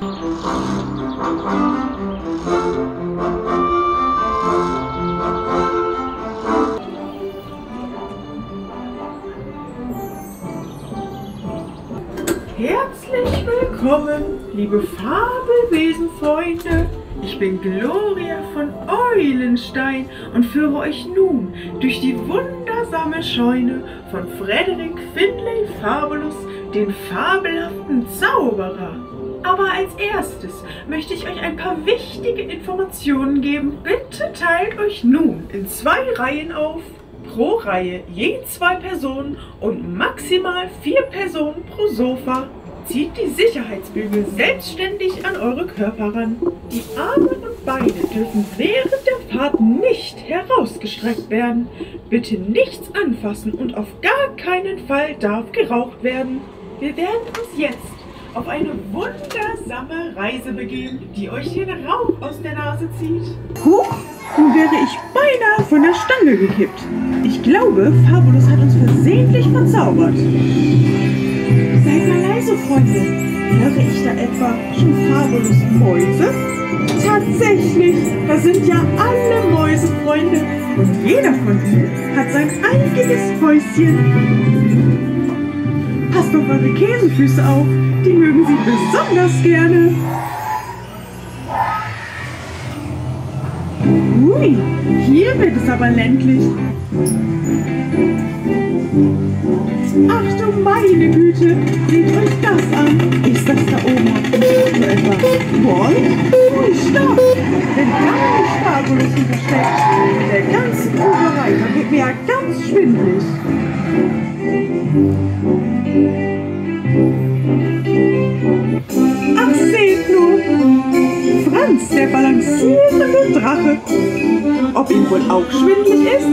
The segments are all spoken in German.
Herzlich willkommen, liebe Fabelwesenfreunde. Ich bin Gloria von Eulenstein und führe euch nun durch die wundersame Scheune von Frederick Finlay Fabulous, den fabelhaften Zauberer. Aber als erstes möchte ich euch ein paar wichtige Informationen geben. Bitte teilt euch nun in 2 Reihen auf. Pro Reihe je 2 Personen und maximal 4 Personen pro Sofa. Zieht die Sicherheitsbügel selbstständig an eure Körper ran. Die Arme und Beine dürfen während der Fahrt nicht herausgestreckt werden. Bitte nichts anfassen und auf gar keinen Fall darf geraucht werden. Wir werden uns jetzt auf eine wundersame Reise begeben, die euch den Rauch aus der Nase zieht. Huch, nun wäre ich beinahe von der Stange gekippt. Ich glaube, Fabulous hat uns versehentlich verzaubert. Seid mal leise, Freunde. Höre ich da etwa schon Fabulous Mäuse? Tatsächlich, da sind ja alle Mäuse, Freunde. Und jeder von ihnen hat sein eigenes Häuschen. Passt auf eure Käsefüße auf, die mögen sie besonders gerne. Ui, hier wird es aber ländlich. Ach du meine Güte, seht euch das an. Ist das da oben so etwa Ball? Ui, stopp! Wenn da nicht Fabulous hintersteckt, in der ganzen Gruberei, dann wird mir ja ganz schwindelig. Ach, seht nur! Franz, der balancierende Drache. Ob ihm wohl auch schwindelig ist?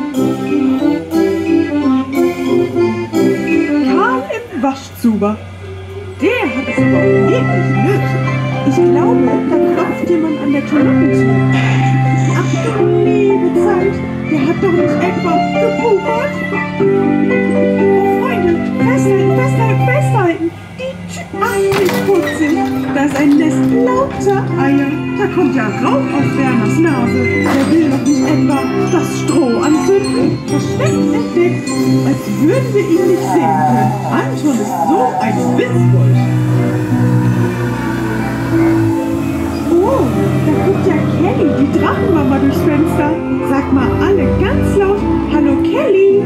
Karl im Waschzuber. Der hat es überhaupt wirklich nötig. Ich glaube, da klopft jemand an der Toilettentür. Ach du liebe Zeit, der hat doch nicht etwa gepupert? Oh Freunde, festhalten, festhalten, festhalten! Ach, wie putzig! Da ist ein Nest lauter Eier. Da kommt ja Rauch aus Werners Nase. Der will doch nicht etwa das Stroh anzünden. Versteckt entdeckt, als würden wir ihn nicht sehen können. Anton ist so ein Witzbold. Oh, da guckt ja Kelly, die Drachenmama, durchs Fenster. Sagt mal alle ganz laut, hallo Kelly.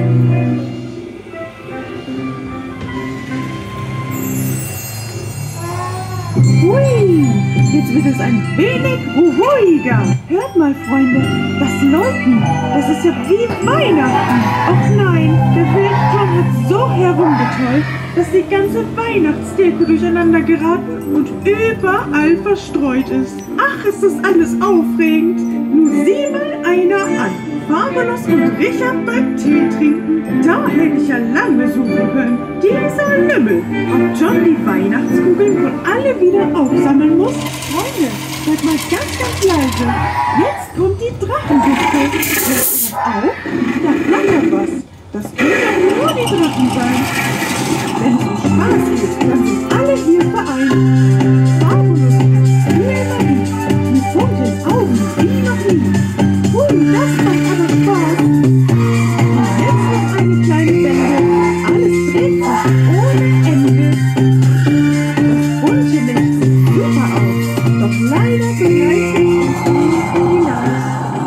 Hui, jetzt wird es ein wenig ruhiger. Hört mal, Freunde, das Läuten, das ist ja wie Weihnachten. Och nein, der Wildclown hat so herumgetollt, dass die ganze Weihnachtsdeko durcheinander geraten und überall verstreut ist. Ach, ist das alles aufregend. Nun sieh mal einer an. Fabulous und Richard beim Tee trinken. Da hätte ich ja lange suchen können. Dieser Lümmel. Ob John die Weihnachtskugeln wohl alle wieder aufsammeln muss? Freunde, seid mal ganz leise. Jetzt kommt die Drachenbüchse. Hört ihr das auch? Da flattert was. Das können doch nur die Drachen sein. Wenn es um Spaß geht, dann sind alle hier vereint. Fabulous hat viel Energie. Mit bunten Augen wie noch nie. Hui, das macht aber Spaß. Und jetzt noch eine kleine Wende. Alles dreht sich ohne Ende. Das bunte Licht sieht super aus. Doch leider begeistert uns nicht hinaus.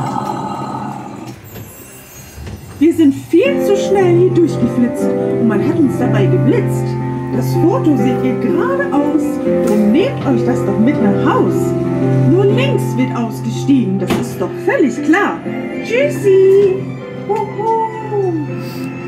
Wir sind viel zu schnell hier durchgeflitzt und man hat uns dabei geblitzt. Das Foto seht ihr geradeaus, drum nehmt euch das doch mit nach Haus. Nur links wird ausgestiegen, das ist doch völlig klar. Tschüssi! Hoho.